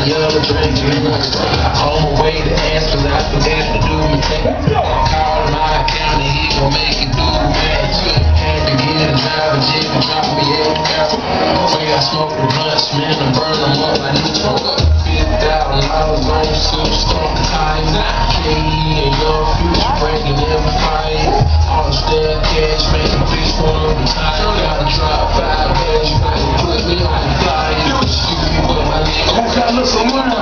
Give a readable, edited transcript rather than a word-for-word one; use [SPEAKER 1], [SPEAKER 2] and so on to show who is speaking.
[SPEAKER 1] yellow drink. On my way to ask, cause I forgot to do my thing. Call my account and he gon' make it do man. Had to get a driver, jig and drop me at the house. Way I smoke the blunts, man, I burn them up. I need to smoke up $50,000 on super strong time. KE and your future breaking every fight. All the stale cash, man, the bitch wanna retire. Gotta drop 5 bags, you gotta put me on the flyer. Excuse me, but my nigga, I got look some money.